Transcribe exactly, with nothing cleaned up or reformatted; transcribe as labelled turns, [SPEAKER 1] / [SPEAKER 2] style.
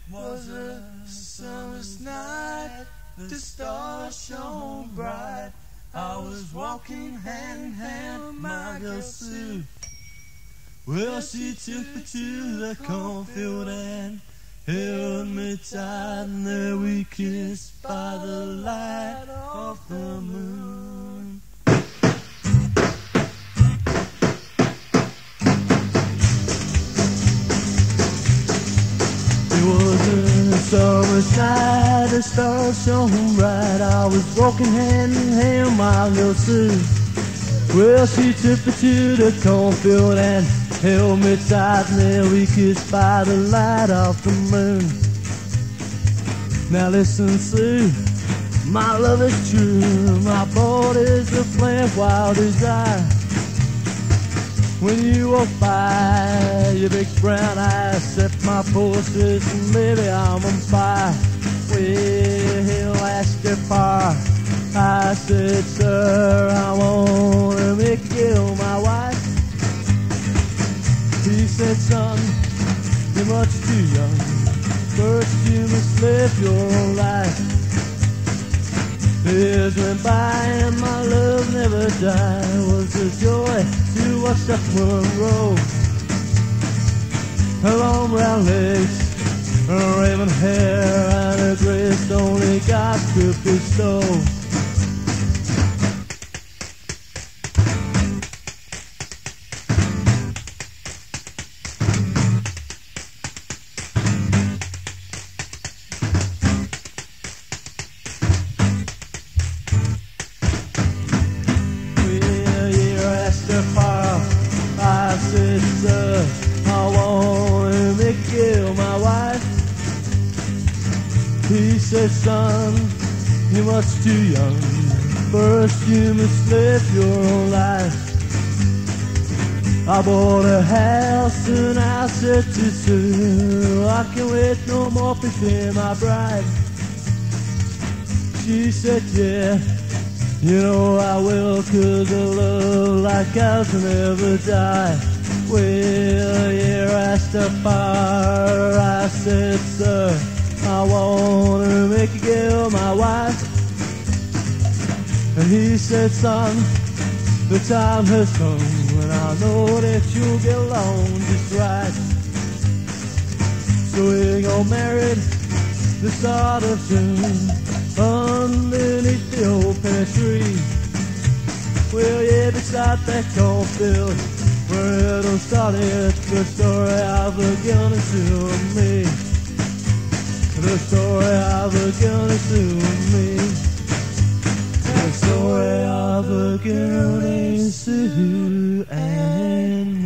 [SPEAKER 1] Was a summer's night, the stars shone bright. I was walking hand in hand with my girl Sue. Well, she took me to the cornfield and held me tight, and there we kissed by the light of the moon. It was a summer's night, the stars shone bright. I was walking hand in hand with my little Sue. Well, she took me to the cornfield and held me tight, and there we kissed by the light of the moon. Now listen, Sue, my love is true. My boat is a flame of wild desire. When you walk by, your big brown eyes set my pulses, and baby, I'm on fire. Well, ask your far. I said, sir, I want to make you my wife. He said, son, you're much too young. First you must live your own life. Years went by and my love never died. It was a joy to watch that woman roll. Her long brown legs, her raven hair, and her grace only God could bestow. I said, sir, I want to make you my wife. He said, son, you're much too young. First you must live your own life. I bought a house and I said to Sue, I can't wait no more to be my bride. She said, yeah, you know I will, 'cause a love like ours will never die. Well, yeah, I stepped by, I said, sir, I want to make a girl my wife. And he said, son, the time has come, and I know that you'll get along just right. So we got married the start of June, underneath the old pear tree. Well, yeah, beside that cornfield where it all started, the story of a gun is to me. The story of a gun is to me. The story of a girl named Sue and me.